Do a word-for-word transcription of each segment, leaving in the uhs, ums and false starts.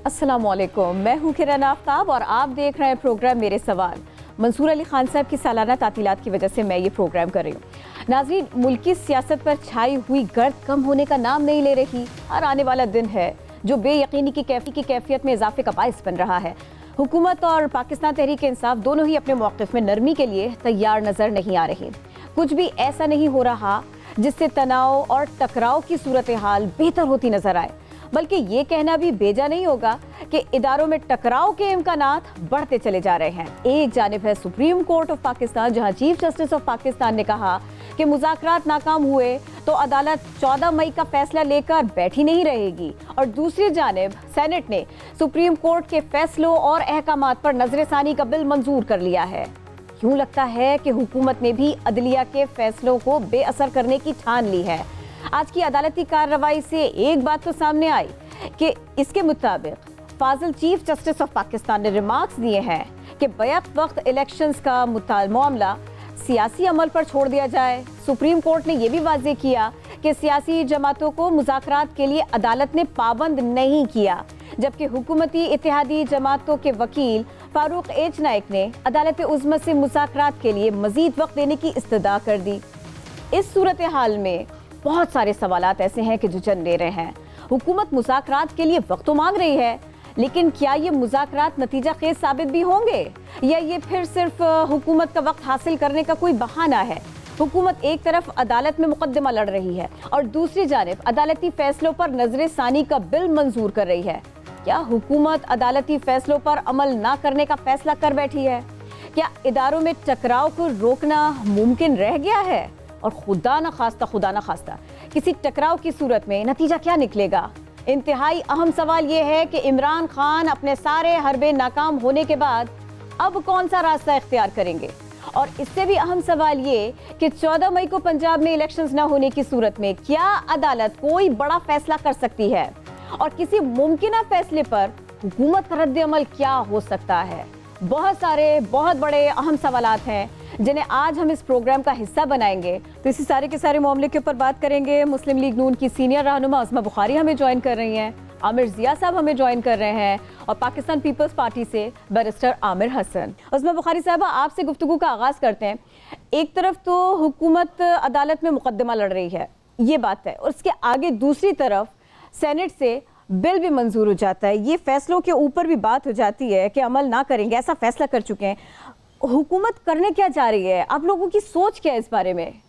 अस्सलामुअलैकुम, मैं हूँ किरण आफ्ताब और आप देख रहे हैं प्रोग्राम मेरे सवाल। मंसूर अली खान साहब की सालाना तातीलात की वजह से मैं ये प्रोग्राम कर रही हूँ। नाज़रीन, मुल्की सियासत पर छाई हुई गर्द कम होने का नाम नहीं ले रही। हर आने वाला दिन है जो बेयकीनी की कैफी की कैफियत में इजाफे का बाइस बन रहा है। हुकूमत और पाकिस्तान तहरीक इंसाफ दोनों ही अपने मौक़िफ़ में नरमी के लिए तैयार नज़र नहीं आ रही। कुछ भी ऐसा नहीं हो रहा जिससे तनाव और टकराव की सूरत हाल बेहतर होती नजर आए, बल्कि ये कहना भी बेजा नहीं होगा कि इदारों में टकराव के इम्कानात बढ़ते चले जा रहे हैं। एक जानिब है सुप्रीम कोर्ट ऑफ पाकिस्तान, जहां चीफ जस्टिस ऑफ पाकिस्तान ने कहा कि मुज़ाकरात नाकाम हुए तो अदालत चौदह मई का फैसला लेकर बैठी नहीं रहेगी, और दूसरी जानिब सेनेट ने सुप्रीम कोर्ट के फैसलों और अहकामात पर नजरसानी का बिल मंजूर कर लिया है। यूं लगता है कि हुकूमत ने भी अदलिया के फैसलों को बेअसर करने की ठान ली है। आज की अदालती कार्रवाई से एक बात तो सामने आई कि इसके मुताबिक फाजिल चीफ जस्टिस ऑफ पाकिस्तान ने रिमार्क्स दिए हैं कि बैक वक्त इलेक्शंस का मामला सियासी अमल पर छोड़ दिया जाए। सुप्रीम कोर्ट ने यह भी वाज़ेह किया कि सियासी जमातों को मुज़ाकरात के लिए अदालत ने पाबंद नहीं किया, जबकि हुकूमती इत्तेहादी जमातों के वकील फारूक एच नाइक ने अदालत उज़्मा से मुज़ाकरात के लिए मजीद वक्त देने की इस्तदा कर दी। इस सूरत हाल में बहुत सारे सवालात ऐसे हैं कि जो जन ले रहे हैं। हुकूमत मुज़ाकरात के लिए वक्त तो मांग रही है, लेकिन क्या ये मुज़ाकरात नतीजा खेज साबित भी होंगे, या ये फिर सिर्फ हुकूमत का वक्त हासिल करने का कोई बहाना है? हुकूमत एक तरफ अदालत में मुकदमा लड़ रही है और दूसरी जानिब अदालती फैसलों पर नजर सानी का बिल मंजूर कर रही है। क्या हुकूमत अदालती फैसलों पर अमल ना करने का फैसला कर बैठी है? क्या इदारों में टकराव को रोकना मुमकिन रह गया है? और खुदा न खास्ता खुदा न खास्ता किसी टकराव की सूरत में नतीजा क्या निकलेगा? इंतहाई अहम सवाल ये है कि इमरान खान अपने सारे हरबे नाकाम होने के बाद अब कौन सा रास्ता इख्तियार करेंगे? और इससे भी अहम सवाल ये कि चौदह मई को पंजाब में इलेक्शंस न होने की सूरत में क्या अदालत कोई बड़ा फैसला कर सकती है? और किसी मुमकिन फैसले पर हुकूमत का रद्द अमल क्या हो सकता है? बहुत सारे बहुत बड़े अहम सवालात हैं जिन्हें आज हम इस प्रोग्राम का हिस्सा बनाएंगे। तो इसी सारे के सारे मामले के ऊपर बात करेंगे। मुस्लिम लीग नून की सीनियर रहनुमा उस्मा बुखारी हमें ज्वाइन कर रही हैं, आमिर जिया साहब हमें ज्वाइन कर रहे हैं, और पाकिस्तान पीपल्स पार्टी से बैरिस्टर आमिर हसन। उस्मा बुखारी साहबा, आपसे गुफ्तगू का आगाज़ करते हैं। एक तरफ तो हुकूमत अदालत में मुकदमा लड़ रही है, ये बात है, और उसके आगे दूसरी तरफ सेनेट से बिल भी मंजूर हो जाता है। ये फैसलों के ऊपर भी बात हो जाती है कि अमल ना करेंगे, ऐसा फैसला कर चुके हैं। हुकूमत करने क्या जा रही है? आप लोगों की सोच क्या है इस बारे में?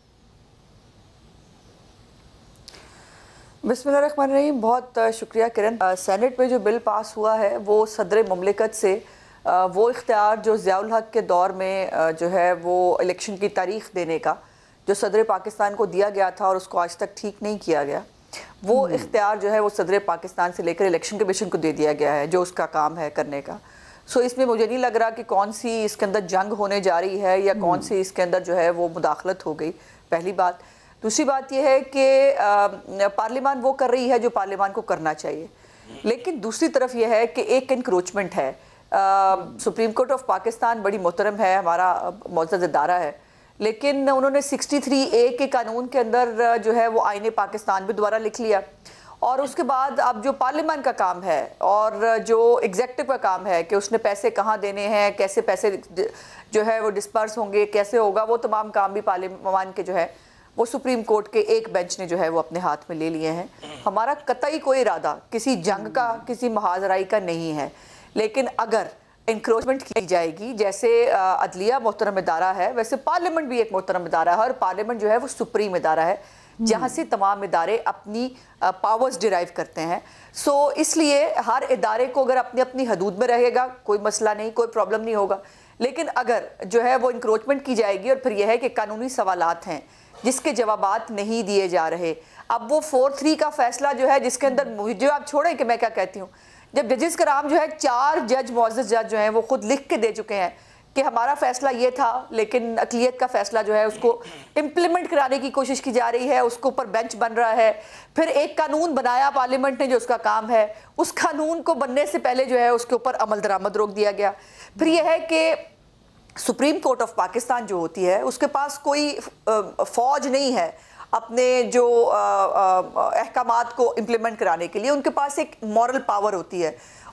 बिस्मिल्लाहिर्रहमानिर्रहीम। बहुत शुक्रिया किरण। सेनेट में जो बिल पास हुआ है वो सदर मुमलिकत से वो इख्तियार जो ज़ियाउल हक के दौर में जो है वो इलेक्शन की तारीख देने का जो सदर पाकिस्तान को दिया गया था और उसको आज तक ठीक नहीं किया गया, वो इख्तियार जो है वो सदर पाकिस्तान से लेकर इलेक्शन कमीशन को दे दिया गया है, जो उसका काम है करने का। सो इसमें मुझे नहीं लग रहा कि कौन सी इसके अंदर जंग होने जा रही है या कौन सी इसके अंदर जो है वो मुदाखलत हो गई, पहली बात। दूसरी बात यह है कि पार्लियामान वो कर रही है जो पार्लियामान को करना चाहिए, लेकिन दूसरी तरफ यह है कि एक इंक्रोचमेंट है। सुप्रीम कोर्ट ऑफ पाकिस्तान बड़ी मोहतरम है, हमारा मुअज़्ज़ज़ इदारा है, लेकिन उन्होंने तिरसठ ए के कानून के अंदर जो है वो आईने पाकिस्तान भी दोबारा लिख लिया, और उसके बाद अब जो पार्लियामान का काम है और जो एग्जेक्टिव का काम है कि उसने पैसे कहाँ देने हैं, कैसे पैसे जो है वो डिस्पर्स होंगे, कैसे होगा, वो तमाम काम भी पार्लियामान के जो है वो सुप्रीम कोर्ट के एक बेंच ने जो है वो अपने हाथ में ले लिए हैं। हमारा कतई कोई इरादा किसी जंग का, किसी मुहाजराई का नहीं है, लेकिन अगर इंक्रोचमेंट की जाएगी, जैसे अदलिया मोहतरम इदारा है वैसे पार्लियामेंट भी एक मोहतरम इदारा है, और पार्लियामेंट जो है वो सुप्रीम इदारा है जहाँ से तमाम इदारे अपनी पावर्स डिराइव करते हैं। सो इसलिए हर इदारे को अगर अपनी अपनी हदूद में रहेगा कोई मसला नहीं, कोई प्रॉब्लम नहीं होगा, लेकिन अगर जो है वो इंक्रोचमेंट की जाएगी और फिर यह है कि कानूनी सवालात हैं जिसके जवाबात नहीं दिए जा रहे। अब वो फोर थ्री का फैसला जो है जिसके अंदर जो आप छोड़ें कि मैं क्या कहती हूँ, जब जजेस का नाम जो है चार जज मुअज़्ज़ज़ जज जो हैं वो खुद लिख के दे चुके हैं कि हमारा फैसला ये था, लेकिन अक़लियत का फैसला जो है उसको इम्प्लीमेंट कराने की कोशिश की जा रही है, उसके ऊपर बेंच बन रहा है। फिर एक कानून बनाया पार्लियामेंट ने जो उसका काम है, उस कानून को बनने से पहले जो है उसके ऊपर अमल दरामद रोक दिया गया। फिर यह है कि सुप्रीम कोर्ट ऑफ पाकिस्तान जो होती है उसके पास कोई फौज नहीं है अपने जो अहकामात को इम्प्लीमेंट कराने के लिए, उनके पास एक मॉरल पावर होती है।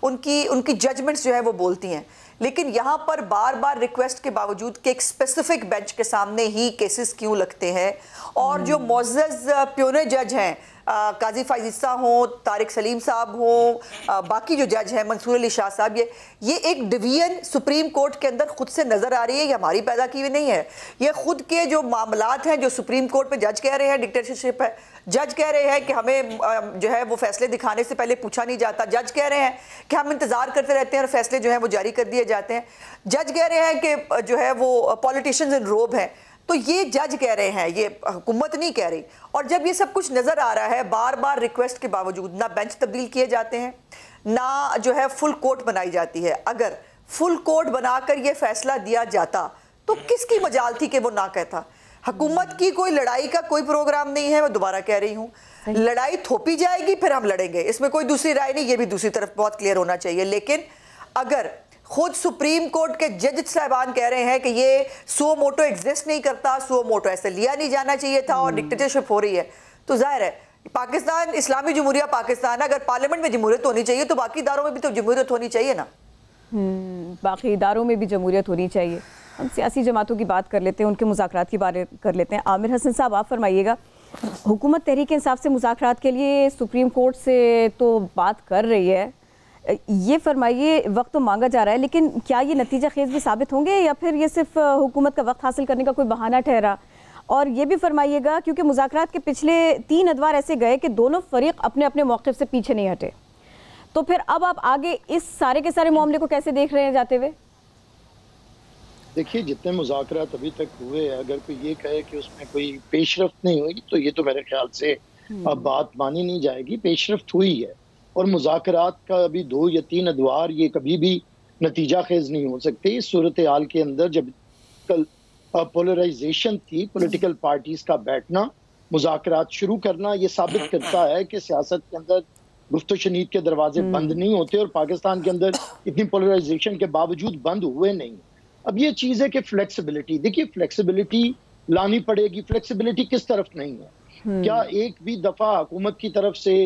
उनकी उनकी जजमेंट्स जो है वो बोलती हैं। लेकिन यहाँ पर बार बार रिक्वेस्ट के बावजूद कि एक स्पेसिफिक बेंच के सामने ही केसेस क्यों लगते हैं, और जो मोअज़्ज़ज़ प्योने जज हैं, काजी फाइज़ा हों, तारिक सलीम साहब हों, बाकी जो जज हैं मंसूर अली शाह साहब, ये ये एक डिवीजन सुप्रीम कोर्ट के अंदर खुद से नज़र आ रही है। ये हमारी पैदा की हुई नहीं है, ये खुद के जो मामलात हैं जो सुप्रीम कोर्ट में जज कह रहे हैं डिक्टेटरशिप है, जज कह रहे हैं कि हमें जो है वो फैसले दिखाने से पहले पूछा नहीं जाता, जज कह रहे हैं कि हम इंतज़ार करते रहते हैं और फैसले जो है वो जारी कर दिए जाते हैं, जज कह रहे हैं कि जो है वो पॉलिटिशियंस इन रोब हैं। तो ये जज कह रहे हैं, ये हुकूमत नहीं कह रही। और जब ये सब कुछ नज़र आ रहा है, बार बार रिक्वेस्ट के बावजूद ना बेंच तब्दील किए जाते हैं, ना जो है फुल कोर्ट बनाई जाती है। अगर फुल कोर्ट बनाकर ये फैसला दिया जाता तो किसकी मजाल थी कि वो ना कहता। हुकूमत की कोई लड़ाई का कोई प्रोग्राम नहीं है, मैं दोबारा कह रही हूँ, लड़ाई थोपी जाएगी फिर हम लड़ेंगे, इसमें कोई दूसरी राय नहीं, ये भी दूसरी तरफ बहुत क्लियर होना चाहिए। लेकिन अगर खुद सुप्रीम कोर्ट के जज साहबान कह रहे हैं कि ये सो मोटो एग्जिस्ट नहीं करता, सो मोटो ऐसे लिया नहीं जाना चाहिए था और डिक्टेटरशिप हो रही है, तो जाहिर है पाकिस्तान इस्लामी जमहूरिया पाकिस्तान, अगर पार्लियामेंट में जमहूरियत होनी चाहिए तो बाकी इदारों में भी तो जमहूरियत होनी चाहिए ना। बाकी इदारों में भी जमहूरियत होनी चाहिए। हम सियासी जमातों की बात कर लेते हैं, उनके मुज़ाकरात की बात कर लेते हैं। आमिर हसन साहब, आप फरमाइएगा, हुकूमत तहरीक इंसाफ से मुज़ाकरात के लिए सुप्रीम कोर्ट से तो बात कर रही है, ये फरमाइए वक्त तो मांगा जा रहा है, लेकिन क्या ये नतीजा खेज भी साबित होंगे या फिर ये सिर्फ हुकूमत का वक्त हासिल करने का कोई बहाना ठहरा? और ये भी फरमाइएगा, क्योंकि मुज़ाकरात के पिछले तीन अदवार ऐसे गए कि दोनों फरीक अपने अपने मौक़िफ़ से पीछे नहीं हटे, तो फिर अब आप आगे इस सारे के सारे मामले को कैसे देख रहे हैं जाते हुए? देखिए, जितने मुज़ाकरात अभी तक हुए, अगर कोई ये कहे कि उसमें कोई पेशरफ्त नहीं हुई तो ये तो मेरे ख्याल से अब बात मानी नहीं जाएगी। पेशरफ्त हुई है, और मुज़ाकरात का अभी दो या तीन अदवार ये कभी भी नतीजा खेज नहीं हो सकते। इस सूरत हाल के अंदर जब कल पोलराइजेशन थी, पॉलिटिकल पार्टीज का बैठना, मुज़ाकरात शुरू करना, ये साबित करता है कि सियासत के अंदर गुफ्तो शनीद के दरवाजे बंद नहीं होते, और पाकिस्तान के अंदर इतनी पोलराइजेशन के बावजूद बंद हुए नहीं। अब ये चीज़ है कि फ्लेक्सिबिलिटी, देखिए फ्लेक्सिबिलिटी लानी पड़ेगी। फ्लेक्सिबिलिटी किस तरफ नहीं है? क्या एक भी दफ़ा हुकूमत की तरफ से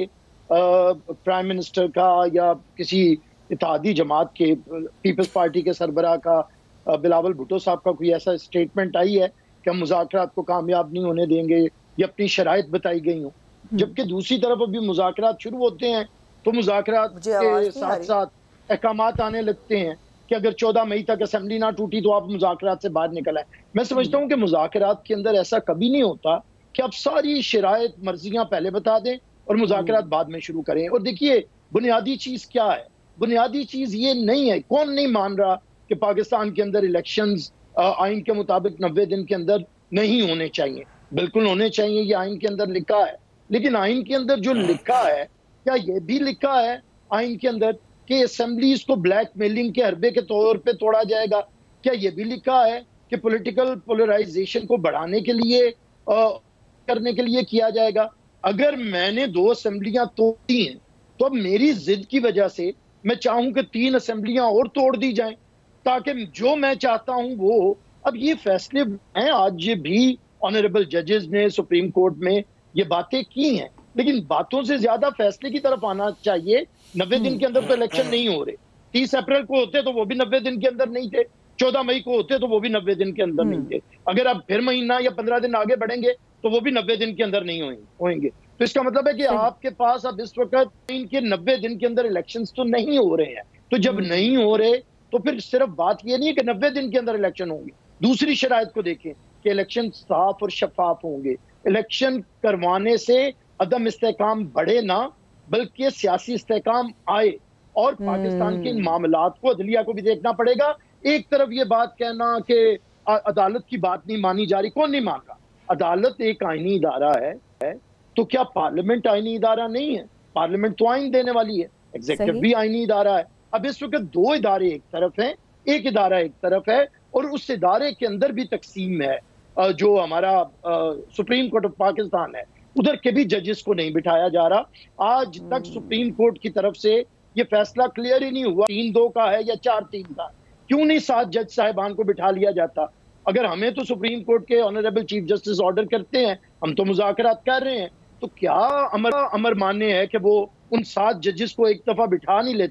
प्राइम मिनिस्टर का या किसी इत्तेहादी जमात के, पीपल्स पार्टी के सरबराह का, बिलावल भुट्टो साहब का कोई ऐसा स्टेटमेंट आई है कि हम मुज़ाकरात को कामयाब नहीं होने देंगे या अपनी शराइत बताई गई हो? जबकि दूसरी तरफ अभी मुज़ाकरात शुरू होते हैं तो मुज़ाकरात के साथ साथ अहकामात आने लगते हैं कि अगर चौदह मई तक असेंबली ना टूटी तो आप मुज़ाकरात से बाहर निकल आए। मैं समझता हूँ कि मुज़ाकरात के अंदर ऐसा कभी नहीं होता कि आप सारी शराइत मर्जियां पहले बता दें और मुज़ाकरात बाद में शुरू करें। और देखिए, बुनियादी चीज़ क्या है? बुनियादी चीज़ ये नहीं है, कौन नहीं मान रहा कि पाकिस्तान के अंदर इलेक्शंस आइन के मुताबिक नब्बे दिन के अंदर नहीं होने चाहिए? बिल्कुल होने चाहिए, ये आइन के अंदर लिखा है। लेकिन आइन के अंदर जो लिखा है, क्या ये भी लिखा है आइन के अंदर कि असेंबलीज को ब्लैकमेलिंग के हरबे के तौर पे तोड़ा जाएगा? क्या ये भी लिखा है कि पॉलिटिकल पोलराइजेशन को बढ़ाने के लिए आ, करने के लिए किया जाएगा? अगर मैंने दो असेंबलियां तोड़ी हैं तो अब मेरी जिद की वजह से मैं चाहूं कि तीन असेंबलियां और तोड़ दी जाएं, ताकि जो मैं चाहता हूं वो, अब ये फैसले हैं। आज ये भी ऑनरेबल जजेस ने सुप्रीम कोर्ट में ये बातें की हैं, लेकिन बातों से ज्यादा फैसले की तरफ आना चाहिए। नब्बे दिन के अंदर तो इलेक्शन नहीं हो रहे, तीस अप्रैल को होते तो वो भी नब्बे दिन के अंदर नहीं थे, चौदह मई को होते तो वो भी नब्बे दिन के अंदर नहीं थे, अगर अब फिर महीना या पंद्रह दिन आगे बढ़ेंगे तो वो भी नब्बे दिन के अंदर नहीं होंगे। तो इसका मतलब है कि आपके पास अब इस वक्त इनके नब्बे दिन के अंदर इलेक्शंस तो नहीं हो रहे हैं। तो जब नहीं हो रहे तो फिर सिर्फ बात ये नहीं है कि नब्बे दिन के अंदर इलेक्शन होंगे। दूसरी शराइत को देखें कि इलेक्शन साफ और शफाफ होंगे। इलेक्शन करवाने से अदम इस्तेहकाम बढ़े ना, बल्कि सियासी इस्तेहकाम आए। और पाकिस्तान के इन मामलात को अदलिया को भी देखना पड़ेगा। एक तरफ ये बात कहना कि अदालत की बात नहीं मानी जा रही, कौन नहीं मान रहा? अदालत एक आईनी इदारा है, है तो क्या पार्लियामेंट आईनी इदारा नहीं है? पार्लियामेंट तो आइन देने वाली है, एग्जीक्यूटिव भी आईनी इदारा है। अब इस वक्त दो इदारे एक तरफ हैं, एक इदारा एक तरफ है, और उस इदारे के अंदर भी तकसीम है। जो हमारा सुप्रीम कोर्ट ऑफ पाकिस्तान है, उधर के भी जजेस को नहीं बिठाया जा रहा। आज तक सुप्रीम कोर्ट की तरफ से ये फैसला क्लियर ही नहीं हुआ, तीन दो का है या चार तीन का। क्यों नहीं सात जज साहिबान को बिठा लिया जाता? अगर हमें तो सुप्रीम कोर्ट के ऑनरेबल चीफ जस्टिस ऑर्डर करते हैं, हम तो मुज़ाकरात कर रहे हैं, तो क्या अमर अमर मान्य है कि वो उन सात जजेस को एक दफा बिठा नहीं लेते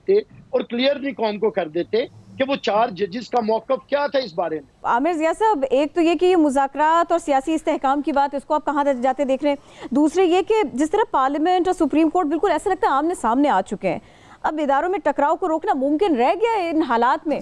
और क्लियरली कौम को कर देते कि वो चार जजेस का मौकफ क्या था इस बारे में। आमिर ज़िया साहब, एक तो ये कि ये मुज़ाकरात और सियासी इस्तेहकाम की बात, इसको आप कहाँ जाते देख रहे हैं। दूसरे ये कि जिस तरह पार्लियामेंट और सुप्रीम कोर्ट बिल्कुल ऐसा लगता है आमने सामने आ चुके हैं, अब इदारों में टकराव को रोकना मुमकिन रह गया है इन हालात में?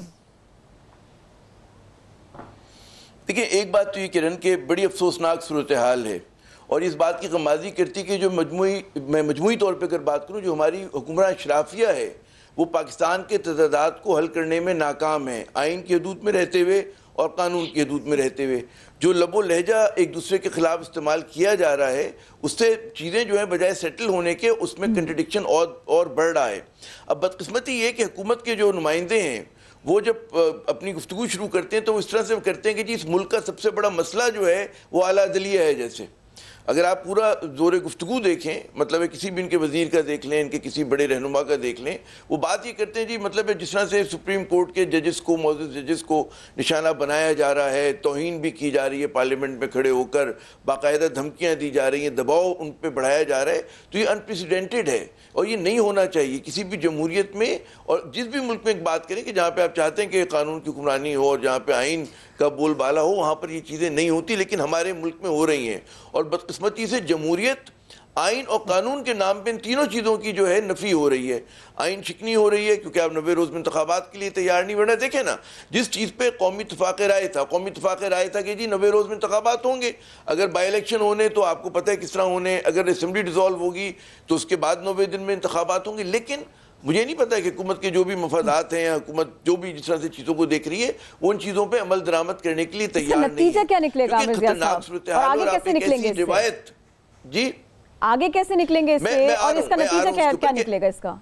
देखिए, एक बात तो ये किरण के बड़ी अफसोसनाक सूरत हाल है और इस बात की गमाजी करती कि जो मजमूई मैं मजमूई तौर पर अगर बात करूँ, जो हमारी हुक्मरान अशराफिया है वो पाकिस्तान के तजादात को हल करने में नाकाम है, आइन की हदूद में रहते हुए और कानून की हदूद में रहते हुए। जो लबो लहजा एक दूसरे के खिलाफ इस्तेमाल किया जा रहा है, उससे चीज़ें जो है बजाय सेटल होने के उसमें कंट्रडिक्शन और और बढ़ रहा है। अब बदकिस्मती ये कि हुकूमत के जो नुमाइंदे हैं वो जब अपनी गुफ्तगू शुरू करते हैं तो वो इस तरह से करते हैं कि जी इस मुल्क का सबसे बड़ा मसला जो है वो आला अदलिया है। जैसे अगर आप पूरा ज़ोर गुफ्तगू देखें, मतलब है किसी भी इनके वज़ीर का देख लें, इनके किसी बड़े रहनुमा का देख लें, वो बात ये करते हैं जी मतलब है जिस तरह से सुप्रीम कोर्ट के जजेस को, मौजूद जजेस को निशाना बनाया जा रहा है, तौहीन भी की जा रही है, पार्लियामेंट में खड़े होकर बाकायदा धमकियाँ दी जा रही हैं, दबाव उन पर बढ़ाया जा रहा है। तो ये अनप्रेसिडेंटेड है और ये नहीं होना चाहिए किसी भी जमहूरियत में। और जिस भी मुल्क में एक बात करें कि जहाँ पर आप चाहते हैं कि कानून की हुक्मरानी हो और जहाँ पर आइन का बोलबाला हो, वहाँ पर ये चीज़ें नहीं होती, लेकिन हमारे मुल्क में हो रही हैं। और बदकिस्मती से जमहूरियत, आइन और कानून के नाम पे इन तीनों चीज़ों की जो है नफ़ी हो रही है। आइन शिकनी हो रही है क्योंकि आप नब्बे रोज़ में इंतखाबात के लिए तैयार नहीं। वरना देखें ना, जिस चीज़ पे कौमी इत्तेफाक राय था, कौमी इत्तेफाक राय था कि जी नब्बे रोज़ में इंतखाबात होंगे, अगर बाई इलेक्शन होने तो आपको पता है किस तरह होने, अगर असम्बली डिज़ोल्व होगी तो उसके बाद नब्बे दिन में इंतखाबात होंगे। लेकिन मुझे नहीं पता कि हुकूमत के जो भी मफादात हैं या हुकूमत जो भी जिस तरह से चीज़ों को देख रही है वो उन चीज़ों पे अमल दरामद करने के लिए तैयार नहीं है। नतीजा क्या निकलेगा आमिर ज़िया साहब? और आगे कैसे निकलेंगे इससे? रिवायत जी आगे कैसे निकलेंगे इससे और इसका नतीजा क्या क्या निकलेगा इसका?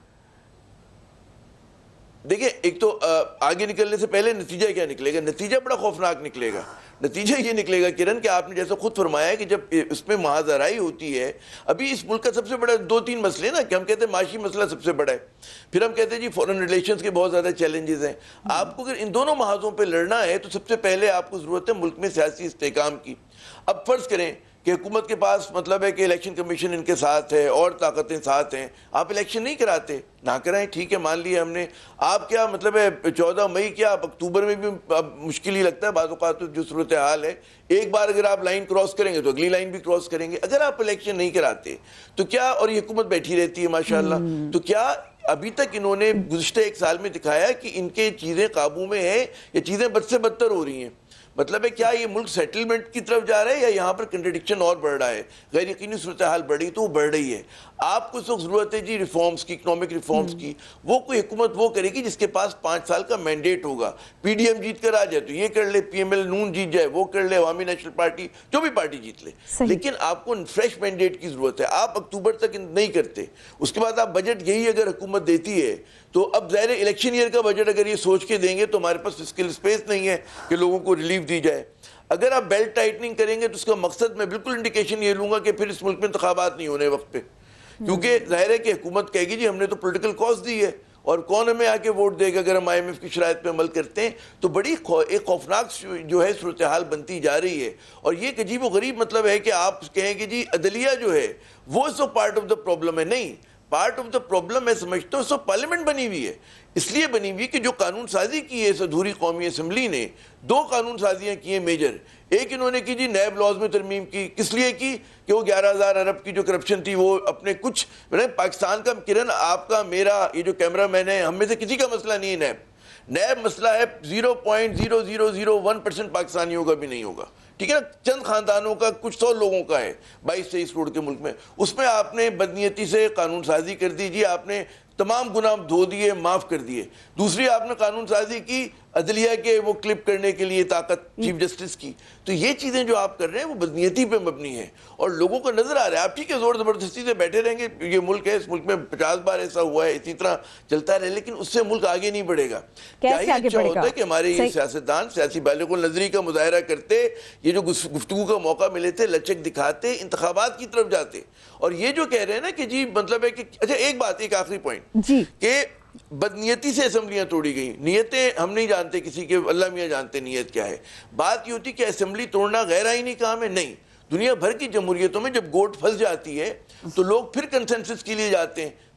देखिए, एक तो आगे निकलने से पहले नतीजा क्या निकलेगा? नतीजा बड़ा खौफनाक निकलेगा। नतीजा ये निकलेगा किरण कि आपने जैसा खुद फरमाया कि जब इसमें महाजराई होती है, अभी इस मुल्क का सबसे बड़ा दो तीन मसले ना कि हम कहते हैं माशी मसला सबसे बड़ा है, फिर हम कहते हैं जी फॉरेन रिलेशंस के बहुत ज़्यादा चैलेंजेस हैं। आपको अगर इन दोनों महाजों पर लड़ना है तो सबसे पहले आपको ज़रूरत है मुल्क में सियासी इस्तेहकाम की। अब फ़र्ज़ करें कि हुकूमत के पास मतलब है कि इलेक्शन कमीशन इनके साथ है और ताकतें साथ हैं, आप इलेक्शन नहीं कराते, ना कराएं, ठीक है, मान लिया हमने। आप क्या मतलब है चौदह मई क्या आप अक्टूबर में भी अब मुश्किल ही लगता है बाज़ औक़ात तो जो सूरत हाल है, एक बार अगर आप लाइन क्रॉस करेंगे तो अगली लाइन भी क्रॉस करेंगे। अगर आप इलेक्शन नहीं कराते तो क्या, और ये हुकूमत बैठी रहती है माशाल्लाह, तो क्या अभी तक इन्होंने गुज़िश्ता एक साल में दिखाया कि इनके चीज़ें काबू में हैं या चीज़ें बद से बदतर हो रही हैं? मतलब है क्या ये मुल्क सेटलमेंट की तरफ जा रहा है या यहाँ पर कंट्रडिक्शन और बढ़ रहा है? गैर यकीनी सूरत हाल बढ़ी तो वो बढ़ रही है। आपको इस वक्त ज़रूरत है जी रिफॉर्म्स की, इकनॉमिक रिफॉर्म्स की। वो कोई हुकूमत वो करेगी जिसके पास पाँच साल का मैंडेट होगा। पी डी एम जीत कर आ जाए तो ये कर ले, पी एम एल नून जीत जाए वो कर ले, अवामी नेशनल पार्टी जो भी पार्टी जीत ले, लेकिन आपको फ्रेश मैंडेट की ज़रूरत है। आप अक्टूबर तक नहीं करते, उसके बाद आप बजट यही अगर हुकूमत देती है तो अब ज़ाहिर इलेक्शन ईयर का बजट अगर ये सोच के देंगे तो हमारे पास फिस्कल स्पेस नहीं है कि लोगों को रिलीफ दी जाए। अगर आप बेल्ट टाइटनिंग करेंगे तो उसका मकसद, मैं बिल्कुल इंडिकेशन ये लूँगा कि फिर इस मुल्क में इंतखाबात नहीं होने वक्त पे, क्योंकि ज़ाहिर है कि हुकूमत कहेगी जी हमने तो पोलिटिकल कॉज दी है और कौन हमें आके वोट देगा अगर हम आई एम एफ की शराइत पे अमल करते हैं। तो बड़ी खौ, एक खौफनाक जो है सूरत हाल बनती जा रही है। और ये एक अजीब व गरीब मतलब है कि आप कहें कि जी अदलिया जो है वो so part of the problem है। नहीं, पार्ट ऑफ द प्रॉब्लम मैं समझता हूँ, सब पार्लियामेंट बनी हुई है, इसलिए बनी हुई कि जो कानून साजी की है इस अधूरी कौमी असम्बली ने, दो कानून साजियाँ की हैं मेजर। एक इन्होंने की जी नैब लॉज में तरमीम की, किस लिए की कि वो ग्यारह हज़ार अरब की जो करप्शन थी वो अपने कुछ, पाकिस्तान का, किरण आपका मेरा ये जो कैमरा मैन है, हम में से किसी का मसला नहीं है नैब। नैब मसला है zero point zero zero zero one percent पाकिस्तानियों का भी नहीं होगा, ठीक है ना, चंद खानदानों का, कुछ सौ लोगों का है बाईस तेईस करोड़ के मुल्क में। उसमें आपने बदनीयती से कानून साजी कर दी जी, आपने तमाम गुनाह धो दिए, माफ़ कर दिए। दूसरी आपने कानून साजी की अदलिया के वो क्लिप करने के लिए ताकत चीफ जस्टिस की। तो ये चीज़ें जो आप कर रहे हैं वो बदनीयती पे मबनी है और लोगों को नजर आ रहा है। आप ठीक है जोर ज़बरदस्ती से बैठे रहेंगे, ये मुल्क है, इस मुल्क में पचास बार ऐसा हुआ है, इसी तरह चलता रहे, लेकिन उससे मुल्क आगे नहीं बढ़ेगा। क्या ही अच्छा होता है कि हमारे ये सियासतदान सियासी बालिगुल नजरी का मुजाहरा करते, ये जो गुफ्तगू का मौका मिले थे लचक दिखाते, इंतखाबात की तरफ जाते। और ये जो कह रहे हैं ना कि जी मतलब है कि, अच्छा एक बात, एक आखिरी पॉइंट कि बदनीयती से असम्बलियां तोड़ी गई, नियतें हम नहीं जानते किसी के, अल्लाह मियाँ जानते नियत क्या है। बात ये होती कि असम्बली तोड़ना गैर आईनी काम है, नहीं। दुनिया भर की जमहूरियतों में जब गोट फंस जाती है तो लोग फिर कंसेंसस के लिए जाते हैं,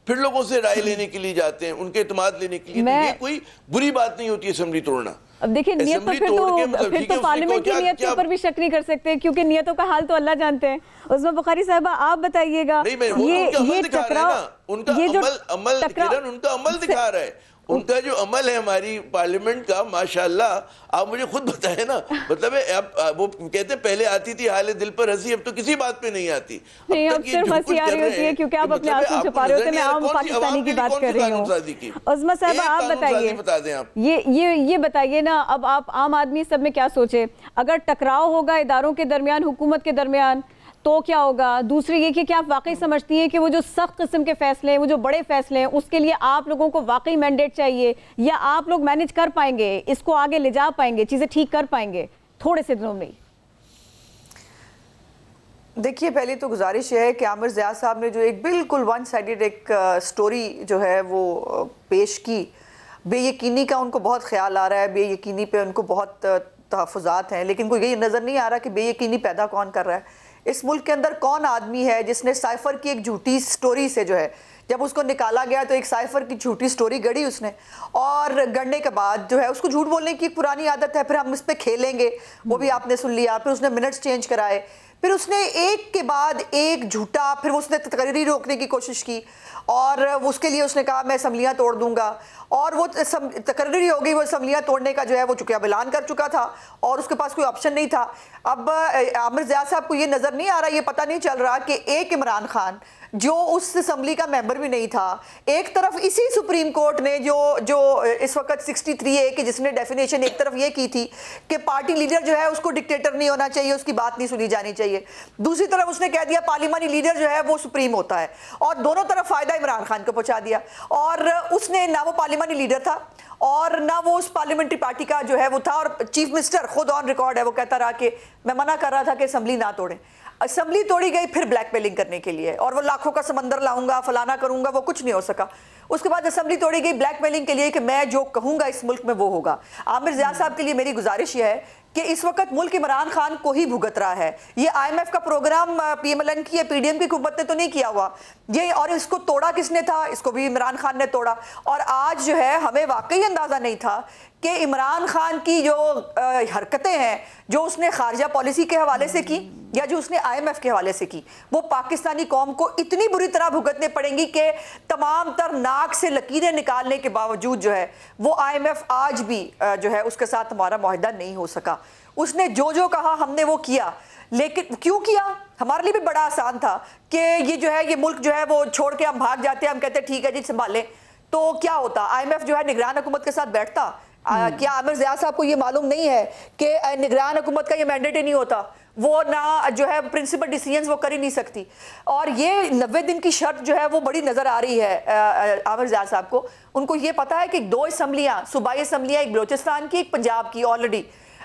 फिर लोगों से राय लेने के लिए जाते हैं, उनके इत्मीनान लेने के लिए। तो ये कोई बुरी बात नहीं होती असेंबली तोड़ना। अब देखिए नियत तो फिर तो फिर तो पार्लियामेंट की नियत के ऊपर भी शक नहीं कर सकते, क्योंकि नियतों का हाल तो अल्लाह जानते हैं। उस्मा बुखारी साहबा आप बताइएगा, ये ये टकराव, उनका ये जो अमल अमल किरण उनका अमल दिखा रहा है, उनका जो अमल है हमारी पार्लियामेंट का, माशाल्लाह। आप मुझे खुद बताएं ना, मतलब है अब वो कहते हैं पहले आती थी हाले दिल पर हंसी, अब तो किसी बात पे नहीं आती। नहीं, अब सिर्फ हंसी आ रही होती है क्योंकि आप अपने आंसू छुपा रहे होते हैं। मैं आम पाकिस्तानी की बात कर रही हूँ। उस्मा साहबा आप बताइए, बता दें आप ये ये ये बताइए ना, अब आप आम आदमी सब में क्या सोचे, अगर टकराव होगा इदारों के दरमियान, हुकूमत के दरमियान, तो क्या होगा? दूसरी ये कि क्या आप वाकई समझती हैं कि वो जो सख्त किस्म के फैसले हैं, वो जो बड़े फैसले हैं, उसके लिए आप लोगों को वाकई मैंडेट चाहिए, या आप लोग मैनेज कर पाएंगे, इसको आगे ले जा पाएंगे, चीजें ठीक कर पाएंगे थोड़े से दिनों में? देखिए, पहले तो गुजारिश है कि आमिर ज़िया साहब ने जो एक बिल्कुल वन साइडेड एक स्टोरी जो है वो पेश की, बेयकीनी का उनको बहुत ख्याल आ रहा है, बेयकीनी पे उनको बहुत तहफ़्फ़ुज़ात हैं, लेकिन कोई ये नज़र नहीं आ रहा कि बेयकीनी पैदा कौन कर रहा है। इस मुल्क के अंदर कौन आदमी है जिसने साइफर की एक झूठी स्टोरी से जो है, जब उसको निकाला गया तो एक साइफर की झूठी स्टोरी गढ़ी उसने, और गढ़ने के बाद जो है उसको झूठ बोलने की एक पुरानी आदत है, फिर हम इस पर खेलेंगे, वो भी आपने सुन लिया। फिर उसने मिनट्स चेंज कराए, फिर उसने एक के बाद एक झूठा, फिर उसने तकरीरी रोकने की कोशिश की, और उसके लिए उसने कहा मैं असम्बलियाँ तोड़ दूंगा, और वो तकरीरी हो गई। वो असम्बलियाँ तोड़ने का जो है वो चूँकि अब ऐलान कर चुका था और उसके पास कोई ऑप्शन नहीं था। अब आमिर ज़िया साहब को ये नज़र नहीं आ रहा, ये पता नहीं चल रहा कि एक इमरान खान जो उस असम्बली का मेंबर भी नहीं था, एक तरफ इसी सुप्रीम कोर्ट ने जो जो इस वक्त सिक्सटी थ्री ए की जिसने डेफिनेशन एक तरफ ये की थी कि पार्टी लीडर जो है उसको डिक्टेटर नहीं होना चाहिए, उसकी बात नहीं सुनी जानी चाहिए, दूसरी तरफ उसने कह दिया पार्लियामानी लीडर जो है वो सुप्रीम होता है, और दोनों तरफ फायदा इमरान खान को पहुंचा दिया। और उसने ना वो पार्लियामानी लीडर था और ना वो उस पार्लियामेंट्री पार्टी का जो है वो था, और चीफ मिनिस्टर खुद ऑन रिकॉर्ड है, वो कहता रहा कि मैं मना कर रहा था कि असम्बली ना तोड़े। असम्बली तोड़ी गई फिर ब्लैकमेलिंग करने के लिए, और वो लाखों का समंदर लाऊंगा, फलाना करूंगा, वो कुछ नहीं हो सका। उसके बाद असम्बली तोड़ी गई ब्लैकमेलिंग के लिए कि मैं जो कहूंगा इस मुल्क में वो होगा। आमिर ज़िया साहब के लिए मेरी गुजारिश ये है कि इस वक्त मुल्क इमरान खान को ही भुगत रहा है। ये आईएमएफ का प्रोग्राम पीएमएलएन की या पीडीएम की हुकूमत ने तो नहीं किया हुआ ये, और इसको तोड़ा किसने था? इसको भी इमरान खान ने तोड़ा। और आज जो है हमें वाकई अंदाजा नहीं था कि इमरान खान की जो हरकतें हैं, जो उसने खारजा पॉलिसी के हवाले से की या जो उसने आईएमएफ के हवाले से की, वो पाकिस्तानी कौम को इतनी बुरी तरह भुगतने पड़ेंगी कि तमाम तर नाक से लकीरें निकालने के बावजूद जो है वो आईएमएफ आज भी जो है उसके साथ हमारा मुआहदा नहीं हो सका। उसने जो जो कहा हमने वो किया, लेकिन क्यों किया? हमारे लिए भी बड़ा आसान था कि ये जो है ये मुल्क जो है वो छोड़ के हम भाग जाते, हम कहते ठीक है जी संभालें, तो क्या होता? आईएमएफ जो है निगरान हुकूमत के साथ बैठता। आ, क्या आमिर ज़िया साहब को ये मालूम नहीं है कि निगरान हुकूमत का ये मैंडेट ही नहीं होता, वो ना जो है प्रिंसिपल डिसीजंस वो कर ही नहीं सकती। और ये नब्बे दिन की शर्त जो है वो बड़ी नज़र आ रही है आमिर ज़िया साहब को। उनको ये पता है कि दो असम्बलियाँ, सूबाई असम्बलियाँ, एक बलोचिस्तान की एक पंजाब की, ऑलरेडी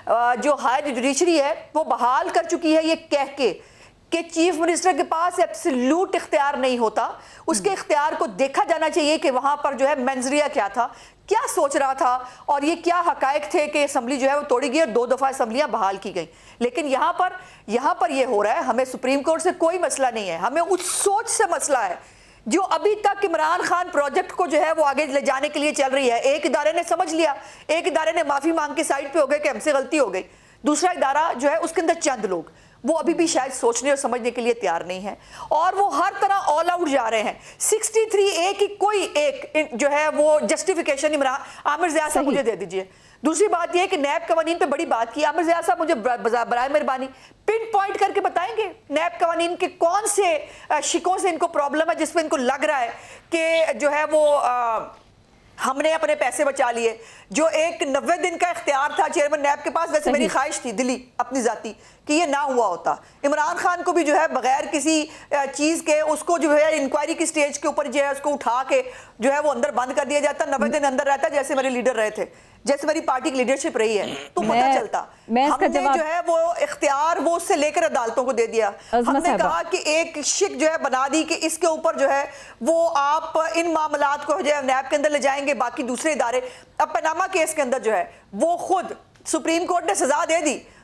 जो हाई जुडिशरी है वो बहाल कर चुकी है ये कह के कि चीफ मिनिस्टर के पास एब्सोल्यूट इख्तियार नहीं होता, उसके इख्तियार को देखा जाना चाहिए कि वहां पर जो है मंजरिया क्या था, क्या सोच रहा था, और ये क्या हकायक थे कि असम्बली जो है वो तोड़ी गई और दो दफा असम्बलियां बहाल की गई। लेकिन यहाँ पर यहाँ पर ये हो रहा है, हमें सुप्रीम कोर्ट से कोई मसला नहीं है, हमें उस सोच से मसला है जो अभी तक इमरान खान प्रोजेक्ट को जो है वो आगे ले जाने के लिए चल रही है। एक इदारे ने समझ लिया, एक इदारे ने माफी मांग के साइड पे हो गए कि हमसे गलती हो गई, दूसरा इदारा जो है उसके अंदर चंद लोग वो अभी भी शायद सोचने और समझने के लिए तैयार नहीं है, और वो हर तरह ऑल आउट जा रहे हैं। सिक्सटी थ्री ए की कोई एक जो है वो जस्टिफिकेशन इमरान आमिर ज़िया साहब मुझे दे दीजिए। दूसरी बात यह है कि नैब कवानीन पे बड़ी बात की आमिर ज़िया साहब, मुझे बराए मेहरबानी पिन पॉइंट करके बताएंगे नैब कवानीन के कौन से शिकों से इनको प्रॉब्लम है जिसमें इनको लग रहा है कि जो है वो आ, हमने अपने पैसे बचा लिए। जो एक नब्बे दिन का इख्तियार था चेयरमैन नैब के पास, वैसे मेरी ख्वाहिश थी दिली अपनी जाती कि ये ना हुआ होता, इमरान खान को भी जो है बगैर किसी चीज़ के उसको जो है इंक्वायरी की स्टेज के ऊपर जो है उसको उठा के जो है वो अंदर बंद कर दिया जाता, नब्बे दिन अंदर रहता, जैसे मेरे लीडर रहे थे, जैसे मेरी पार्टी की लीडरशिप रही है, तो पता चलता। हमने जो है वो इख्तियार वो उससे लेकर अदालतों को दे दिया। हमने कहा कि एक शिक जो है बना दी कि इसके ऊपर जो है वो आप इन मामलात को जो है नैब के अंदर ले जाएंगे, बाकी दूसरे इदारे। अब पनामा केस के अंदर जो है वो खुद सुप्रीम कोर्ट ने सजा दे दी,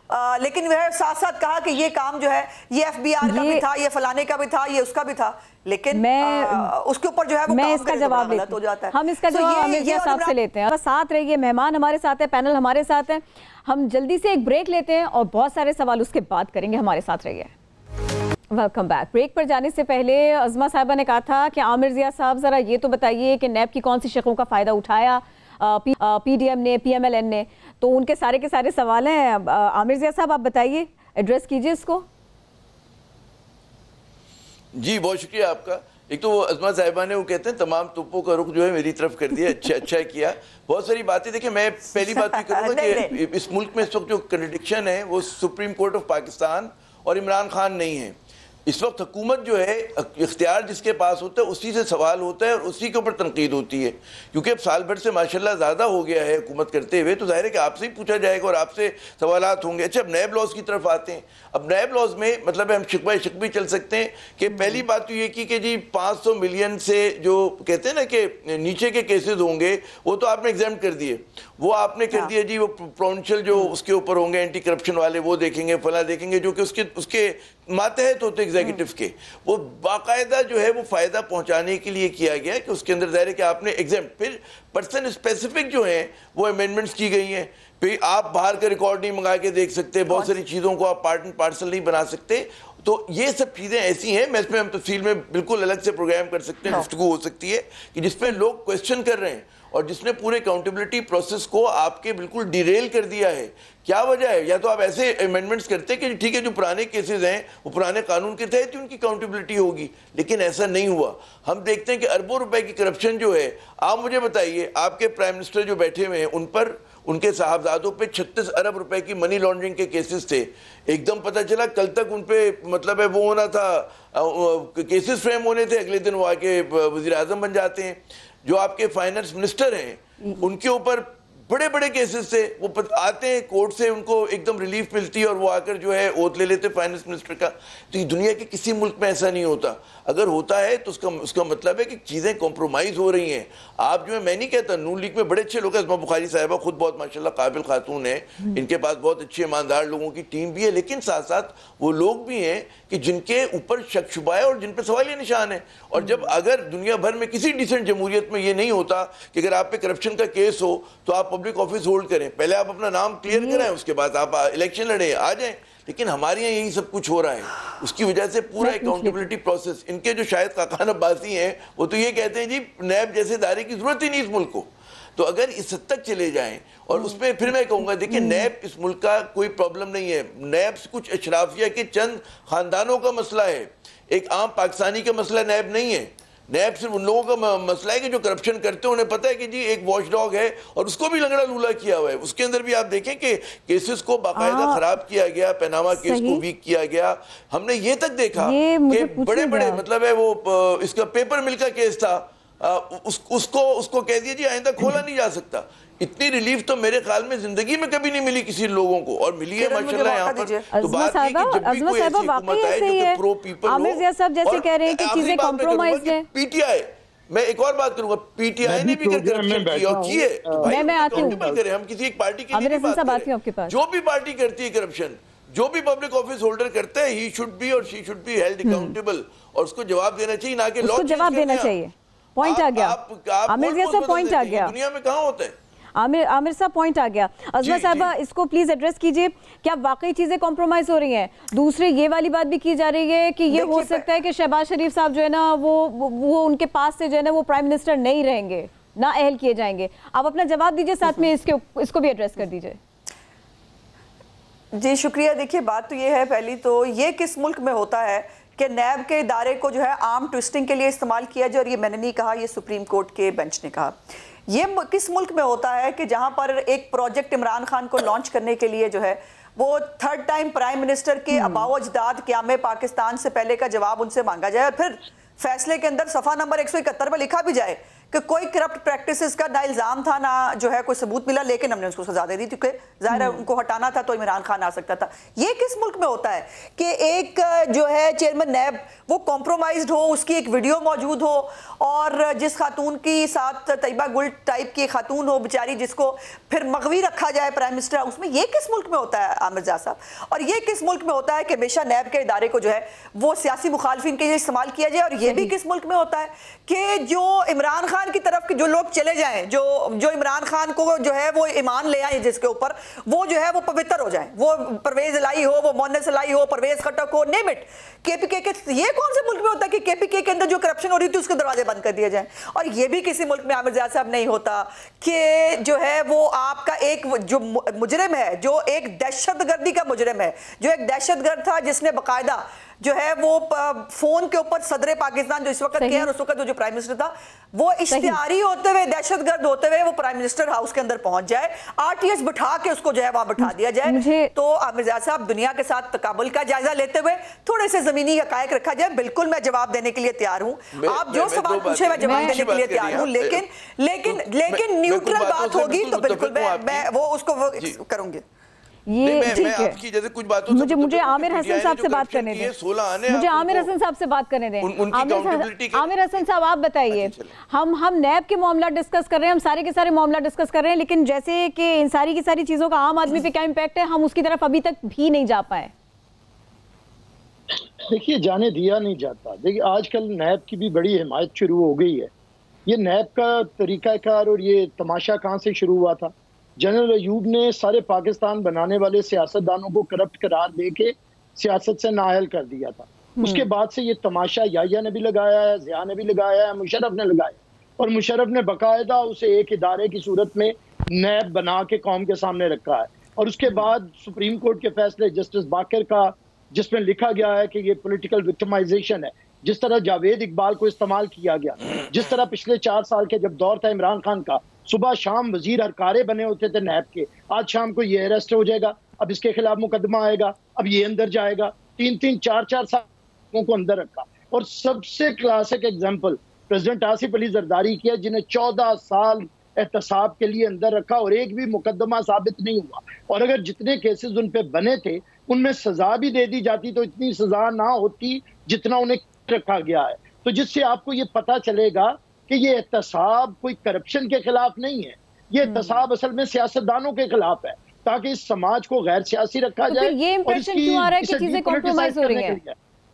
आ, लेकिन वह साथ साथ कहा कि ये काम जो है ये एफबीआर का भी था, ये फलाने का भी था, ये उसका भी था, लेकिन मैं आ, उसके ऊपर जो है वो मैं इसका जवाब लेती हो जाता है। हम इसका जवाब आमिर साहब से लेते हैं। साथ रहिए, मेहमान हमारे साथ है, पैनल हमारे साथ है। हम जल्दी से एक ब्रेक लेते हैं और बहुत सारे सवाल उसके बाद करेंगे। हमारे साथ रहिए। Welcome back. ब्रेक पर जाने से पहले अज़मा साहिबा ने कहा था कि आमिर ज़िया साहब जरा ये तो बताइए कि नैब की कौन सी शकों का फायदा उठाया पीडीएम ने, पीएमएलएन ने, तो उनके सारे के सारे सवाल हैं। आमिर ज़िया साहब आप बताइए, एड्रेस कीजिए इसको। जी बहुत शुक्रिया आपका। एक तो वो अज़मा साहिबा ने वो कहते हैं तमाम तुप्पों का रुख जो है मेरी तरफ कर दिया, अच्छा अच्छा किया, बहुत सारी बातें। देखिए मैं पहली बात ये करूँगा कि इस मुल्क में इस वक्त जो कंट्रडिक्शन है वो सुप्रीम कोर्ट ऑफ पाकिस्तान और इमरान खान नहीं है। इस वक्त हुकूमत जो है इख्तियार जिसके पास होता है उसी से सवाल होता है और उसी के ऊपर तनकीद होती है, क्योंकि अब साल भर से माशाल्लाह ज़्यादा हो गया है हुकूमत करते हुए, तो जाहिर है कि आपसे ही पूछा जाएगा और आपसे सवालात होंगे। अच्छा, अब नैब लॉज की तरफ आते हैं। अब नैब लॉज में मतलब है हम शिकवा शिक भी चल सकते हैं कि पहली बात तो ये की कि जी पाँच सौ मिलियन से जो कहते हैं ना कि नीचे के केसेस होंगे वो तो आपने एग्जाम कर दिए, वो आपने कर दिया जी। वो प्रोविंशियल जो उसके ऊपर होंगे एंटी करप्शन वाले वो देखेंगे, फला देखेंगे, जो कि उसके उसके मातहत होते एग्जीक्यूटिव के, वो बाकायदा जो है वो फायदा पहुंचाने के लिए किया गया कि उसके अंदर दायरे कि आपने एग्जाम, फिर पर्सन स्पेसिफिक जो हैं वो अमेंडमेंट्स की गई हैं। फिर आप बाहर का रिकॉर्ड नहीं मंगा के देख सकते, बहुत सारी चीज़ों को आप पार्ट एंड पार्सल नहीं बना सकते। तो ये सब चीज़ें ऐसी हैं, मैं इसमें हम तफसील में बिल्कुल अलग से प्रोग्राम कर सकते हैं, गुफ्तगू हो सकती है कि जिसपे लोग क्वेश्चन कर रहे हैं और जिसने पूरे अकाउंटेबिलिटी प्रोसेस को आपके बिल्कुल डिरेल कर दिया है। क्या वजह है? या तो आप ऐसे अमेंडमेंट्स करते कि ठीक है जो पुराने केसेस हैं वो पुराने कानून के तहत ही उनकी अकाउंटेबिलिटी होगी, लेकिन ऐसा नहीं हुआ। हम देखते हैं कि अरबों रुपए की करप्शन जो है, आप मुझे बताइए आपके प्राइम मिनिस्टर जो बैठे हुए हैं उन पर, उनके साहबजादों पे छत्तीस अरब रुपए की मनी लॉन्ड्रिंग के केसेस थे। एकदम पता चला कल तक उन पे मतलब है वो होना था, केसेस फ्रेम होने थे, अगले दिन वो आके वजीर आजम बन जाते हैं। जो आपके फाइनेंस मिनिस्टर हैं उनके ऊपर बड़े बड़े केसेस थे, वो आते हैं कोर्ट से, उनको एकदम रिलीफ मिलती है और वो आकर जो है ओथ ले लेते फाइनेंस मिनिस्टर का। तो ये दुनिया के किसी मुल्क में ऐसा नहीं होता। अगर होता है तो उसका उसका मतलब है कि चीज़ें कॉम्प्रोमाइज़ हो रही हैं। आप जो है, मैं नहीं कहता, नून लीग में बड़े अच्छे लोग हैं, अज़मा बुखारी साहिबा खुद बहुत माशाल्लाह काबिल खातून है, इनके पास बहुत अच्छे ईमानदार लोगों की टीम भी है, लेकिन साथ साथ वो लोग भी हैं कि जिनके ऊपर शक शुबा है और जिन पर सवालिया निशान है। और जब अगर दुनिया भर में किसी डिसेंट जमहूरियत में ये नहीं होता कि अगर आप पे करप्शन का केस हो तो आप पब्लिक ऑफिस होल्ड करें, पहले आप अपना नाम क्लियर कराएं, उसके बाद आप इलेक्शन लड़े आ जाएं। लेकिन हमारे यहाँ यही सब कुछ हो रहा है, उसकी वजह से पूरा अकाउंटेबिलिटी प्रोसेस, इनके जो शायद काकान अब्बासी हैं वो तो ये कहते हैं जी नैब जैसे दायरे की जरूरत ही नहीं इस मुल्क को। तो अगर इस हद तक चले जाएं, और उसमें फिर मैं कहूँगा देखिए नैब इस मुल्क का कोई प्रॉब्लम नहीं है, नैब कुछ अशराफिया के चंद खानदानों का मसला है, एक आम पाकिस्तानी का मसला नैब नहीं है। नैब सिर्फ उन लोगों का मसला है कि जो करप्शन करते हैं, उन्हें पता है कि जी एक वॉच डॉग है और उसको भी लंगड़ा लूला किया हुआ है। उसके अंदर भी आप देखें कि केसेस को बाकायदा खराब किया गया, पनामा केस को वीक किया गया। हमने ये तक देखा कि बड़े बड़े मतलब है वो इसका पेपर मिल का केस था, उस, उसको उसको कह दिया जी आइंदा खोला नहीं जा सकता। इतनी रिलीफ तो मेरे ख्याल में जिंदगी में कभी नहीं मिली किसी लोगों को, और मिली है माशाल्लाह यहाँ पर। तो बात है कि जब भी कोई ऐसी हुकूमत आए जो कि प्रो पीपल हो, आमिर ज़िया साहब जैसे कह रहे हैं कि चीजें कॉम्प्रोमाइज हैं। पीटीआई, मैं एक और बात करूंगा, पीटीआई ने भी अगर करप्शन किया की है तो भाई मैं आती हूं, हम किसी एक पार्टी की नहीं बात करें। जो भी पार्टी करती है करप्शन, जो भी पब्लिक ऑफिस होल्डर करता है, ही शुड बी और she should be held accountable, और उसको जवाब देना चाहिए, ना कि लॉ जवाब देना चाहिए। पॉइंट आ गया आमिर ज़िया साहब, पॉइंट आ गया। दुनिया में कहाँ होता है आमिर आमिर साहब, पॉइंट आ गया। अज़मा साहबा इसको प्लीज एड्रेस कीजिए, क्या वाकई चीजें कॉम्प्रोमाइज हो रही हैं? दूसरे ये वाली बात भी की जा रही है कि ये हो सकता है कि शहबाज शरीफ साहब जो है ना वो वो उनके पास से जो है ना वो प्राइम मिनिस्टर नहीं रहेंगे, ना अहल किए जाएंगे। आप अपना जवाब दीजिए, साथ में इसके इसको भी एड्रेस कर दीजिए। जी शुक्रिया। देखिए बात तो ये है, पहली तो ये किस मुल्क में होता है कि नैब के इदारे को जो है आर्म ट्विस्टिंग के लिए इस्तेमाल किया जाए, और ये मैंने नहीं कहा, ये सुप्रीम कोर्ट के बेंच ने कहा। ये किस मुल्क में होता है कि जहां पर एक प्रोजेक्ट इमरान खान को लॉन्च करने के लिए जो है वो थर्ड टाइम प्राइम मिनिस्टर के अबाव अजदाद क़याम पाकिस्तान से पहले का जवाब उनसे मांगा जाए, और फिर फैसले के अंदर सफ़ा नंबर एक सौ इकहत्तर में लिखा भी जाए कि कोई करप्ट प्रैक्टिसेस का ना इल्जाम था ना जो है कोई सबूत मिला, लेकिन हमने उसको सजा दे दी क्योंकि जाहिर है उनको हटाना था तो इमरान खान आ सकता था। ये किस मुल्क में होता है कि एक जो है चेयरमैन नैब वो कॉम्प्रोमाइज्ड हो, उसकी एक वीडियो मौजूद हो, और जिस खातून की साथ तैयबा गुल टाइप की खातून हो बेचारी, जिसको फिर मगवी रखा जाए प्राइम मिनिस्टर उसमें। ये किस मुल्क में होता है आमिर ज़िया साहब? और ये किस मुल्क में होता है कि हमेशा नैब के इदारे को जो है वो सियासी मुखालफिन के लिए इस्तेमाल किया जाए? और ये भी किस मुल्क में होता है कि जो इमरान खान की तरफ के जो लोग चले जाएं, जो जो इमरान खान को जो है वो ईमान ले आए जिसके ऊपर, वो जो है वो पवित्र हो जाए, वो परवेज इलाही हो, वो मोहन्नस इलाही हो, परवेज खटक हो, नेम इट, केपीके के। ये कौन से मुल्क में होता है कि केपीके के अंदर जो करप्शन हो रही थी उसके दरवाजे बंद कर दिए जाए? और ये भी किसी मुल्क में आमिर ज़िया साहब नहीं होता कि जो है वो आपका एक जो मुजरिम है, जो एक दहशतगर्दी का मुजरिम है, जो एक दहशतगर्द था जिसने बकायदा जो है वो फोन के ऊपर सदर पाकिस्तान जो इस वक्त के और उस वक्त जो प्राइम मिनिस्टर था, वो इश्तिहारी होते हुए, दहशतगर्द होते हुए वो प्राइम मिनिस्टर हाउस के अंदर पहुंच जाए, आरटीएस बिठा के उसको जो है वहां बिठा दिया जाए। तो आमिर ज़िया साहब दुनिया के साथ तकाबुल का जायजा लेते हुए थोड़े से जमीनी हकायक रखा जाए। बिल्कुल मैं जवाब देने के लिए तैयार हूँ, आप जो सवाल पूछे मैं जवाब देने के लिए तैयार हूँ, लेकिन लेकिन लेकिन न्यूट्रल बात होगी तो बिल्कुल मैं वो उसको करूंगी। ये ठीक है, जैसे कुछ बातों मुझे मुझे आमिर हसन साहब से बात करने दें, मुझे आमिर हसन साहब से बात करने दें। आमिर हसन साहब आप बताइए, हम हम नैब के मामला डिस्कस कर रहे हैं, हम सारे के सारे मामला डिस्कस कर रहे हैं, लेकिन जैसे कि इन सारी की सारी चीजों का आम आदमी पे क्या इम्पैक्ट है, हम उसकी तरफ अभी तक भी नहीं जा पाए। देखिए, जाने दिया नहीं जाता। देखिए, आजकल नैब की भी बड़ी हिमायत शुरू हो गई है। ये नैब का तरीकाकार और ये तमाशा कहाँ से शुरू हुआ था? जनरल अयूब ने सारे पाकिस्तान बनाने वाले सियासतदानों को करप्ट करार देके सियासत से नाअहल कर दिया था। उसके बाद से ये तमाशा याहिया ने भी लगाया है, ज़िया ने भी लगाया है, मुशर्रफ ने लगाया, और मुशर्रफ ने बाकायदा उसे एक इदारे की सूरत में नैब बना के कौम के सामने रखा है। और उसके बाद सुप्रीम कोर्ट के फैसले जस्टिस बाकर का, जिसमें लिखा गया है कि ये पॉलिटिकल विक्टिमाइजेशन है, जिस तरह जावेद इकबाल को इस्तेमाल किया गया, जिस तरह पिछले चार साल के जब दौर था इमरान खान का, सुबह शाम वजीर हरकारे बने होते थे नैब के, आज शाम को ये अरेस्ट हो जाएगा, अब इसके खिलाफ मुकदमा आएगा, अब ये अंदर जाएगा, तीन तीन चार चार साल को अंदर रखा। और सबसे classic example president Asif Ali Zardari की है, जिन्हें चौदह साल एहतसाब के लिए अंदर रखा और एक भी मुकदमा साबित नहीं हुआ। और अगर जितने केसेस उन पे बने थे उनमें सजा भी दे दी जाती तो इतनी सजा ना होती जितना उन्हें रखा गया है। तो जिससे आपको ये पता चलेगा कि ये एहतसाब कोई करप्शन के खिलाफ नहीं है, ये एहतसाब असल में सियासतदानों के खिलाफ है, ताकि इस समाज को गैर सियासी रखा तो जाए। ये इंप्रेशन क्यों आ रहा है कि चीजें कॉम्प्रोमाइज हो रही हैं?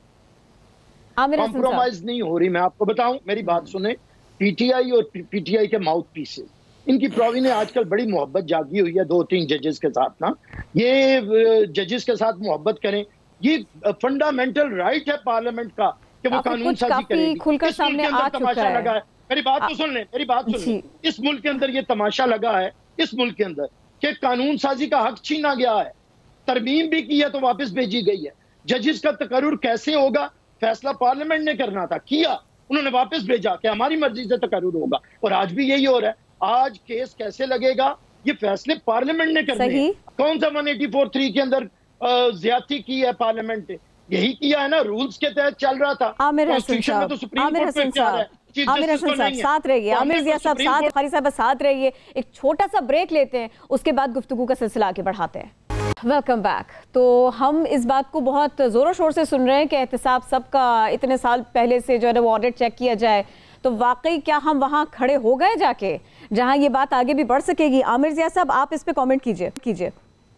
कॉम्प्रोमाइज नहीं हो रही। मैं आपको बताऊं, मेरी बात सुने, पीटीआई और पीटीआई के माउथ पीसेस, इनकी प्रॉवी ने आजकल बड़ी मोहब्बत जागी हुई है दो तीन जजेस के साथ ना। ये जजेस के साथ मोहब्बत करें, ये फंडामेंटल राइट है पार्लियामेंट का कि वो कानून साजी करेगी। खुलकर सामने आ चुका है। लगा है, मेरी बात तो सुन ले, मेरी बात सुन ले। इस मुल्क के अंदर ये तमाशा लगा है, इस मुल्क के अंदर कि कानून साजी का हक छीना गया है, तरमीम भी की है तो वापस भेजी गई है। जजेस का तकर्रुर कैसे होगा? फैसला पार्लियामेंट ने करना था, किया, उन्होंने वापस भेजा कि हमारी मर्जी से तकर्रुर होगा। और आज भी यही हो रहा है। आज केस कैसे लगेगा? ये फैसले पार्लियामेंट ने करने हैं। कौन सा वन एटी फोर थ्री के अंदर ज्यादती की है पार्लियामेंट ने? यही किया है ना, रूल्स के तहत चल रहा था। आमिर हसन साहब, आमिर हसन साहब, आमिर हसन साहब साथ रहिए, आमिर ज़िया साहब साथ, खारी साहब साथ रहिए। एक छोटा सा ब्रेक लेते हैं, उसके बाद गुफ्तगू का सिलसिला आगे बढ़ाते हैं। Welcome back. तो हम इस बात को बहुत जोरों शोर से सुन रहे हैं कि एहतसाब सबका इतने साल पहले से जो है वो ऑडिट चेक किया जाए, तो वाकई क्या हम वहाँ खड़े हो गए जाके जहाँ ये बात आगे भी बढ़ सकेगी? आमिर ज़िया साहब आप इस पे कमेंट कीजिए कीजिए।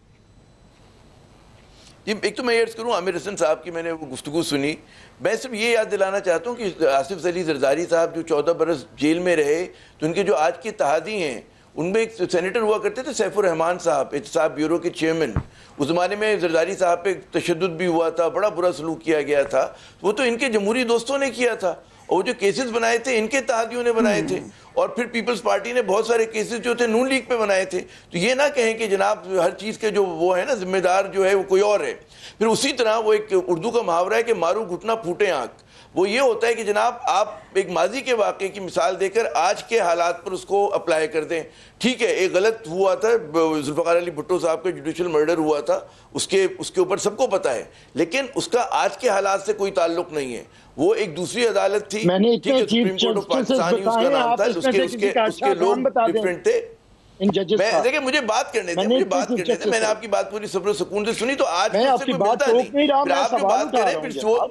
एक तो मैं अर्ज करूँ, आमिर हसन साहब की मैंने वो गुफ्तगू सुनी, मैं सिर्फ ये याद दिलाना चाहता हूँ कि आसिफ अली जरदारी साहब जो चौदह बरस जेल में रहे, तो उनके जो आज के तहादी हैं उनमें एक सेनेटर हुआ करते थे सैफुर रहमान साहब, एहतसाब ब्यूरो के चेयरमैन। उस ज़माने में जरदारी साहब पे तशद्दुद भी हुआ था, बड़ा बुरा सलूक किया गया था, वो तो इनके जमहूरी दोस्तों ने किया था, और वो जो केसेस बनाए थे इनके तहादियों ने बनाए थे। और फिर पीपल्स पार्टी ने बहुत सारे केसेस जो थे नून लीग पे बनाए थे। तो ये ना कहें कि जनाब हर चीज़ के जो वो है ना जिम्मेदार जो है वो कोई और है। फिर उसी तरह वो एक उर्दू का मुहावरा है कि मारू घुटना फूटे आँख, वो ये होता है कि जनाब आप एक माजी के वाक़े की मिसाल देकर आज के हालात पर उसको अप्लाई कर दें। ठीक है, एक गलत हुआ था, जुल्फ़िकार अली भुट्टो साहब का जुडिशल मर्डर हुआ था, उसके उसके ऊपर सबको पता है, लेकिन उसका आज के हालात से कोई ताल्लुक नहीं है। वो एक दूसरी अदालत थी, ठीक है, सुप्रीम कोर्ट ऑफ पाकिस्तान उसका नाम था, उसके उसके उसके लोग डिफरेंट थे। मैं देखिए, मुझे बात करने थे, मुझे बात करने थे, मैंने आपकी बात पूरी सब्र सुकून से सुनी, तो आज आपकी बात नहीं, आप जो बात करें फिर वो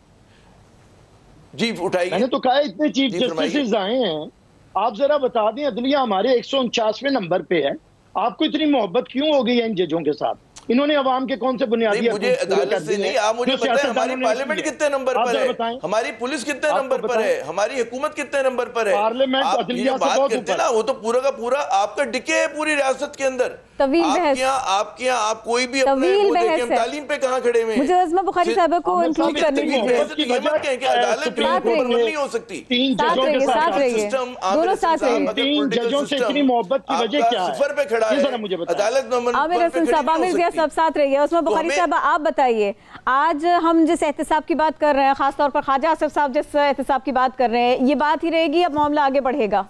जी उठाइए। मैंने तो कहा इतने चीफ जस्टिस आए हैं, आप जरा बता दें अदलिया हमारे एक सौ उनचासवें नंबर पे है, आपको इतनी मोहब्बत क्यों हो गई है इन जजों के साथ? इन्होंने अवाम के कौन से बुनियादी मुझे अदालत से नहीं, आप मुझे बताएं हमारी पार्लियामेंट कितने नंबर पर है, हमारी पुलिस कितने नंबर पर है, हमारी हुकूमत कितने नंबर पर है? पार्लियामेंट अदलिया से बहुत ऊपर ना, वो तो पूरा का पूरा आपका डिके है पूरी रियासत के अंदर। आपके यहाँ आपके यहाँ आप कोई भी अपने वो देखें, हम तालीम पे कहाँ खड़े हुए हैं? मुझे अज़मा बुखारी साहब को इंक्लूड करने दीजिए। अदालत नहीं हो सकती, तीन जजों के साथ सिस्टम दोनों साथ रहिए। तीन जजों से इतनी मोहब्बत की वजह क्या है? सफर पे खड़ा है मुझे बताइए। अदालत में आमिर हसन साहब, आमिर ज़िया साहब साथ रहिए। उस्मा बुखारी साहब आप बताइए, आज हम जिस एहतसाब की बात कर रहे हैं, खासतौर पर ख्वाजा आसिफ साहब जिस एहतसाब की बात कर रहे हैं, ये बात ही रहेगी, अब मामला आगे बढ़ेगा?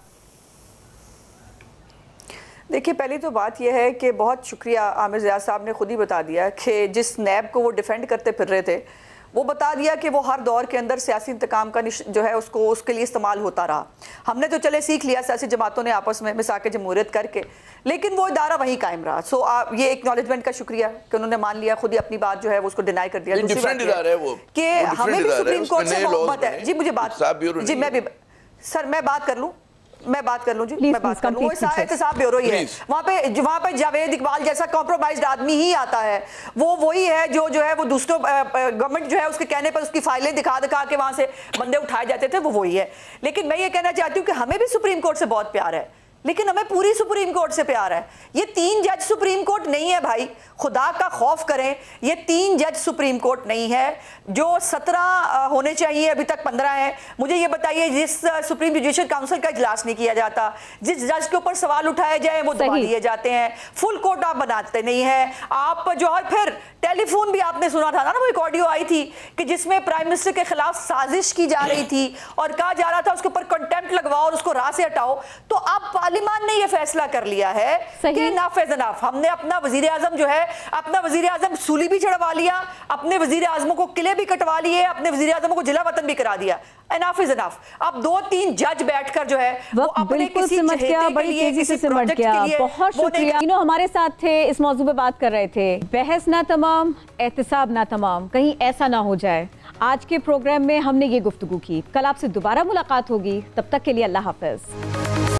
देखिए, पहली तो बात यह है कि बहुत शुक्रिया, आमिर ज़िया साहब ने खुद ही बता दिया कि जिस नैब को वो डिफेंड करते फिर रहे थे, वो बता दिया कि वो हर दौर के अंदर सियासी इंतकाम का जो है उसको उसके लिए इस्तेमाल होता रहा। हमने तो चले सीख लिया सियासी जमातों ने आपस में मिसाक जमहूरियत करके, लेकिन वो इदारा वहीं कायम रहा। सो आप ये एक्नॉलेजमेंट का शुक्रिया कि उन्होंने मान लिया, खुद ही अपनी बात जो है वो उसको डिनाई कर दिया। दूसरी बात है कि हमें भी सुप्रीम कोर्ट से मोहब्बत है। जी मुझे बात, जी मैं भी सर मैं बात कर लूँ मैं बात कर लूं जी मैं बात कर लूं वो एहतसाब ब्यूरो ही है, वहाँ पे वहाँ पे जावेद इकबाल जैसा कॉम्प्रोमाइज्ड आदमी ही आता है। वो वही है जो जो है वो दूसरों गवर्नमेंट जो है उसके कहने पर उसकी फाइलें दिखा दिखा के वहाँ से बंदे उठाए जाते थे, वो वही है। लेकिन मैं ये कहना चाहती हूँ कि हमें भी सुप्रीम कोर्ट से बहुत प्यार है, लेकिन हमें पूरी सुप्रीम कोर्ट से प्यार है। ये तीन जज सुप्रीम कोर्ट नहीं है भाई, खुदा का खौफ करें, ये तीन जज सुप्रीम कोर्ट नहीं है। जो सत्रह होने चाहिए अभी तक पंद्रह है। मुझे ये बताइए, जिस सुप्रीम जुडिशियल काउंसिल का इजलास नहीं किया जाता, जिस जज के ऊपर सवाल उठाए जाए वो दबा दिए जाते हैं, फुल कोर्ट आप बनाते नहीं है आप जो है। फिर टेलीफोन भी आपने सुना था ना, वो एक ऑडियो आई थी कि जिसमें प्राइम मिनिस्टर के खिलाफ साजिश की जा रही थी और कहा जा रहा था उसके ऊपर कंटेम्प्ट लगवाओ और उसको राह से हटाओ। तो अब पार्लियामान ने यह फैसला कर लिया है कि इनफ इज इनफ। हमने अपना वजीर आजम जो है, अपना वजीर आजम सूली भी चढ़वा लिया, अपने वजीर आजमों को किले भी कटवा लिए, अपने वजीर आजमों को जिला वतन भी करा दिया। Enough is enough. अब दो तीन जज बैठकर जो है वो अपने किसी सिमट गया, बड़ी तेजी से सिमट गया। बहुत शुक्रिया। तीनों हमारे साथ थे, इस मौजू पे बात कर रहे थे। बहस ना तमाम, एहतसाब ना तमाम, कहीं ऐसा ना हो जाए। आज के प्रोग्राम में हमने ये गुफ्तगू की। कल आपसे दोबारा मुलाकात होगी, तब तक के लिए अल्लाह हाफिज।